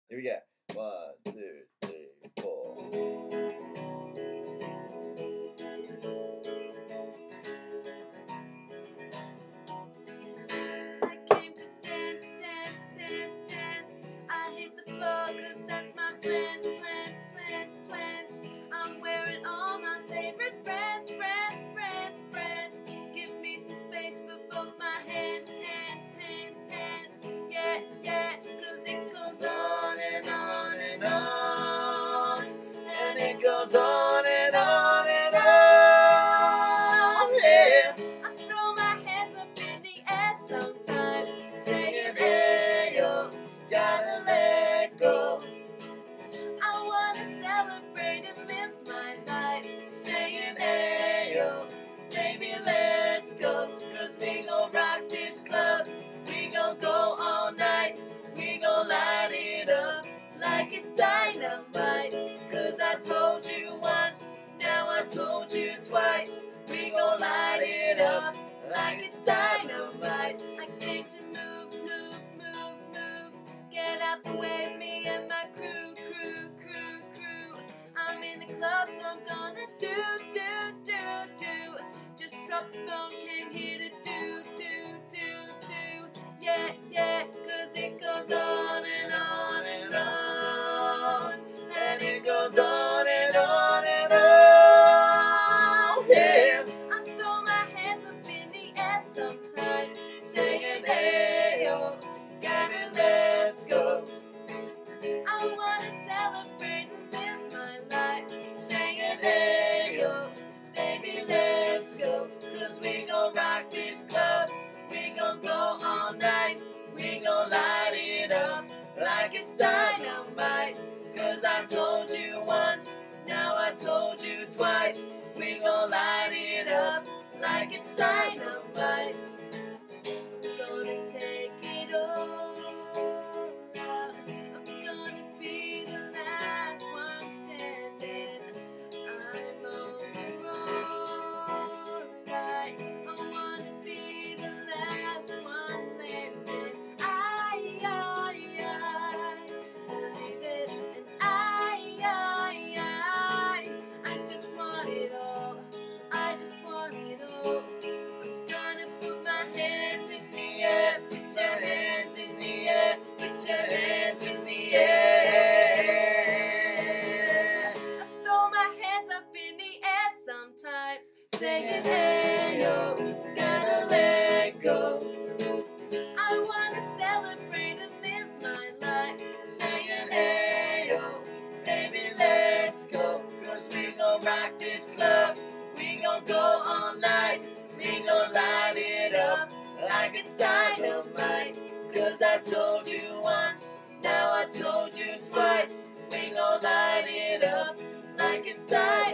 Here we go. 1, 2, 3, 4. I came to dance, dance, dance, dance. I hit the floor 'cause that's my plans, plans, plans, plans. I'm wearing all my favorite brands, brands, brands, brands. Give me some space for both my hands, hands, hands, hands. Yeah, yeah, 'cause it goes on and on and on. And it goes on and on and on. Yeah. I throw my hands up in the air sometimes, saying, hey, yo, gotta let go. I wanna celebrate and live my life, saying, hey, yo, baby, let's go. 'Cause we gon' rock this club, we gon' go all night, we gon' light it up like it's dynamite. 'Cause I told you once, now I told you twice, we gon' light it up like it's dynamite. I came to move, move, move, move. Get out the way, me and my crew, crew, crew, crew. I'm in the club, so I'm gonna do. Just dropped the phone, came here to do. Yeah, yeah, 'cause it goes on and on and on. And it goes on and on and on. Yeah. I throw my hands up in the air sometimes, saying, hey, yo, Gabby, let's go. I wanna celebrate and live my life, saying, hey, yo, baby, let's go. 'Cause we gon' rock this club, we gon' go all night, we gon' light it up like it's dynamite. 'Cause I told you once, now I told you twice, we gon' light it up like it's dynamite. We're gonna take it all out. I'm gonna be the last one standing. I'm overall right. I wanna be the last one landing. Believe it, and I just want it all. I just want it all. I'm gonna put my hands in the air. Put your hands in the air. Put your hands in the air. I throw my hands up in the air sometimes, saying, hey, yo, gotta let go. I wanna celebrate and live my life, saying, hey, yo, baby, let's go. 'Cause we gon' rock this club, we gon' go all night, we gon' light it up like it's dynamite. 'Cause I told you once, now I told you twice, we gon' light it up like it's dynamite.